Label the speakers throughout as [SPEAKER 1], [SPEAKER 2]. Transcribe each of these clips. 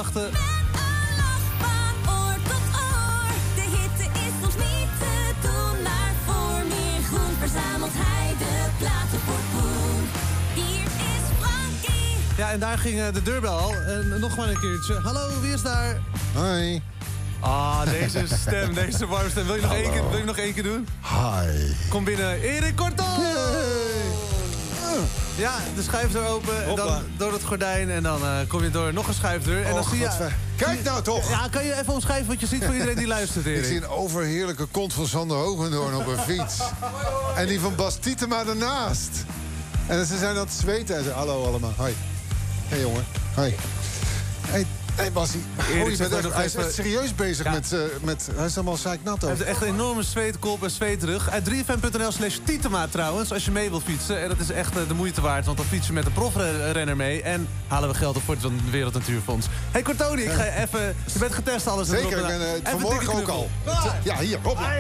[SPEAKER 1] wachten.
[SPEAKER 2] Met een lach van oor tot oor. De hitte is soms niet te doen, maar voor meer groen verzamelt hij de platen voor Koen. Hier is Frankie.
[SPEAKER 1] Ja, en daar ging de deurbel al. En nog maar een keertje. Hallo, wie is daar?
[SPEAKER 3] Hoi.
[SPEAKER 1] Ah, deze stem, deze warme stem. Wil je nog één keer doen?
[SPEAKER 3] Hi.
[SPEAKER 1] Kom binnen, Erik Kortom! Ja, de schuifdeur open en dan door het gordijn. En dan kom je door nog een schuifdeur. En dan zie je...
[SPEAKER 3] Kijk nou toch!
[SPEAKER 1] Ja, kan je even omschrijven wat je ziet voor iedereen die luistert, Erik?
[SPEAKER 3] Ik zie een overheerlijke kont van Sander Hogendoorn op een fiets. En die van Bas Tietema daarnaast. En ze zijn aan het zweten. En ze hallo allemaal. Hoi. Hey jongen. Hoi. Hey Bassie. Hij is echt serieus bezig met... Hij is allemaal zeiknat ook.
[SPEAKER 1] Hij heeft echt een enorme zweetkop en zweetrug. Uit 3fm.nl/Tietema trouwens, als je mee wilt fietsen. En dat is echt de moeite waard, want dan fiets je met een profrenner mee. En halen we geld op voor het Wereld Natuurfonds. Hey Kortoni, ik ga je even... Je bent getest alles.
[SPEAKER 3] Zeker, ik ben vanmorgen ook al. Ja, hier, hopla.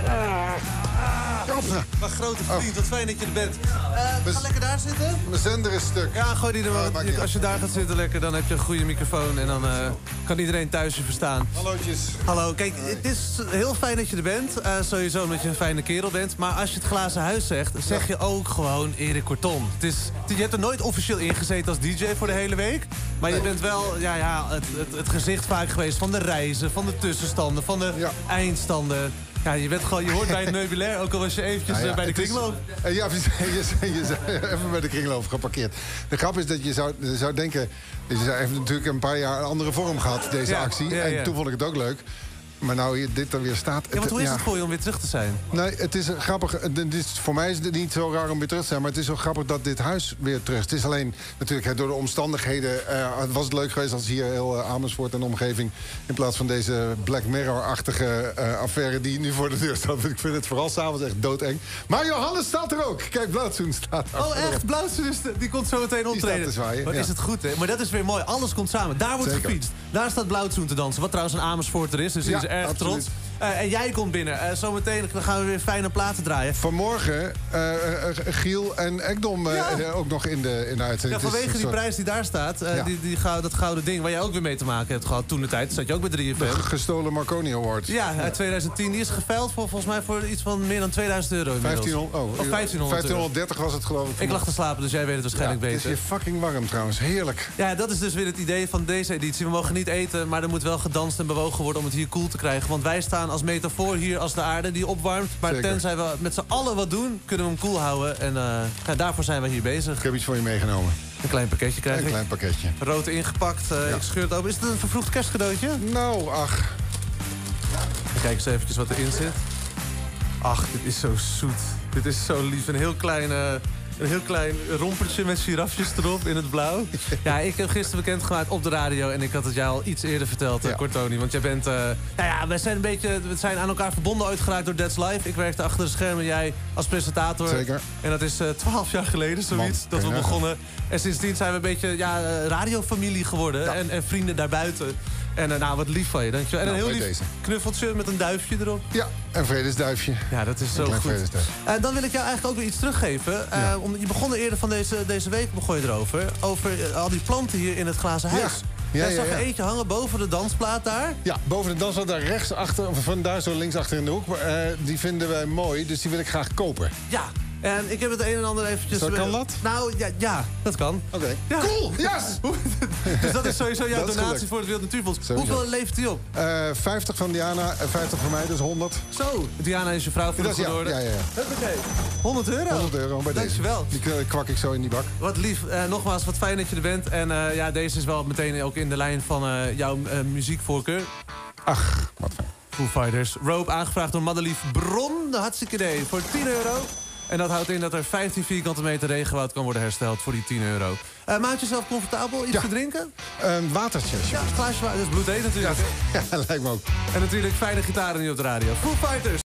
[SPEAKER 1] Mijn grote vriend, wat fijn dat je er bent. Ga lekker daar zitten.
[SPEAKER 3] Mijn zender is stuk.
[SPEAKER 1] Ja, gooi die er maar. Als je daar gaat zitten lekker, dan heb je een goede microfoon. En dan kan iedereen thuis je verstaan.
[SPEAKER 3] Hallootjes.
[SPEAKER 1] Hallo, kijk, het is heel fijn dat je er bent. Sowieso omdat je een fijne kerel bent. Maar als je het glazen huis zegt, zeg je ook gewoon Erik Kortom. Je hebt er nooit officieel ingezeten als DJ voor de hele week. Maar je bent wel het gezicht vaak geweest van de reizen, van de tussenstanden, van de eindstanden. Ja, je hoort bij het meubilair, ook al was je eventjes bij de kringloop.
[SPEAKER 3] Ja, je even bij de kringloop geparkeerd. De grap is dat je zou denken... Je heeft natuurlijk een paar jaar een andere vorm gehad, deze actie. En toen vond ik het ook leuk. Maar nou dit er weer staat...
[SPEAKER 1] Ja, want hoe is het voor je om weer terug te zijn?
[SPEAKER 3] Nee, het is grappig. Voor mij is het niet zo raar om weer terug te zijn. Maar het is zo grappig dat dit huis weer terug is. Het is alleen natuurlijk door de omstandigheden... was het leuk geweest als hier heel Amersfoort en omgeving... in plaats van deze Black Mirror-achtige affaire die nu voor de deur staat. Ik vind het vooral s'avonds echt doodeng. Maar Johannes staat er ook. Kijk, Blauwtsoen staat er.
[SPEAKER 1] Oh echt? Blauwtsoen die komt zo meteen optreden.
[SPEAKER 3] Die staat te zwaaien.
[SPEAKER 1] Wat is het goed, hè? Maar dat is weer mooi. Alles komt samen. Daar wordt gefietst. Daar staat Blauwtsoen te dansen. Wat trouwens een Amersfoorter is. Dus die is erg trots. En jij komt binnen. Zometeen gaan we weer fijne platen draaien.
[SPEAKER 3] Vanmorgen Giel en Ekdom ook nog in de uitzending.
[SPEAKER 1] Ja, vanwege die prijs die daar staat. Dat gouden ding waar jij ook weer mee te maken hebt gehad. Toen de tijd zat je ook bij 3FM.
[SPEAKER 3] De gestolen Marconi Award.
[SPEAKER 1] Ja, uit 2010. Die is geveild volgens mij voor iets van meer dan €2000 inmiddels.
[SPEAKER 3] 1530 was het geloof ik.
[SPEAKER 1] Ik lag te slapen, dus jij weet het waarschijnlijk beter.
[SPEAKER 3] Het is hier fucking warm trouwens. Heerlijk.
[SPEAKER 1] Ja, dat is dus weer het idee van deze editie. We mogen niet eten, maar er moet wel gedanst en bewogen worden om het hier koel te krijgen. Want wij staan als metafoor hier als de aarde die opwarmt. Maar tenzij we met z'n allen wat doen, kunnen we hem koel houden. En daarvoor zijn we hier bezig.
[SPEAKER 3] Ik heb iets voor je meegenomen.
[SPEAKER 1] Een klein pakketje krijg ik.
[SPEAKER 3] Een klein pakketje.
[SPEAKER 1] Rood ingepakt. Ik scheur het open. Is het een vervroegd kerstcadeautje?
[SPEAKER 3] Nou, ach.
[SPEAKER 1] Kijk eens eventjes wat erin zit. Ach, dit is zo zoet. Dit is zo lief. Een heel klein rompertje met girafjes erop in het blauw. Ja, ik heb gisteren bekendgemaakt op de radio... en ik had het jou al iets eerder verteld, Kortoni. Want jij bent... we zijn aan elkaar verbonden ooit geraakt door That's Life. Ik werkte achter de schermen, jij als presentator.
[SPEAKER 3] Zeker.
[SPEAKER 1] En dat is 12 jaar geleden, zoiets, dat we begonnen. En sindsdien zijn we een beetje radiofamilie geworden. En vrienden daarbuiten. En wat lief van je, dankjewel. En een heel lief knuffeltje met een duifje erop. Ja,
[SPEAKER 3] een vredesduifje.
[SPEAKER 1] Ja, dat is zo goed. Dan wil ik jou eigenlijk ook weer iets teruggeven. Je begon eerder van deze week begon je erover. Over al die planten hier in het glazen huis. Jij zag er eentje hangen boven de dansplaat daar. Ja, boven de dansplaat daar rechts achter. Of vandaar zo links achter in de hoek. Die vinden wij mooi, dus die wil ik graag kopen. Ja. En ik heb het een en ander eventjes... Kan dat? Nou, ja, dat kan. Oké. Ja. Cool, yes! Dus dat is sowieso jouw donatie voor het Wereld Natuurfonds. Hoeveel levert die op? 50 van Diana en 50 van mij, dus 100. Zo, Diana is je vrouw voor de goede orde. Ja. Oké. €100? €100 bij Dankjewel. Die kwak ik zo in die bak. Wat lief. Nogmaals, wat fijn dat je er bent. En deze is wel meteen ook in de lijn van jouw muziekvoorkeur. Ach, wat fijn. Foo Fighters. Rope, aangevraagd door Madelief Bron. De hartstikke idee voor €10. En dat houdt in dat er 15 vierkante meter regenwoud kan worden hersteld voor die €10. Maak jezelf comfortabel? Iets te drinken? Een watertje. Ja, een glaasje water. Dat is bloedheet natuurlijk. Ja, lijkt me ook. En natuurlijk fijne gitaren nu op de radio. Foo Fighters.